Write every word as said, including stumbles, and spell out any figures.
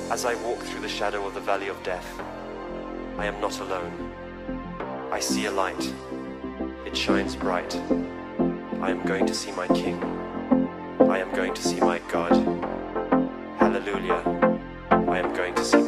As I walk through the shadow of the valley of death, I am not alone. I see a light. It shines bright. I am going to see my King. I am going to see my God. Hallelujah. I am going to see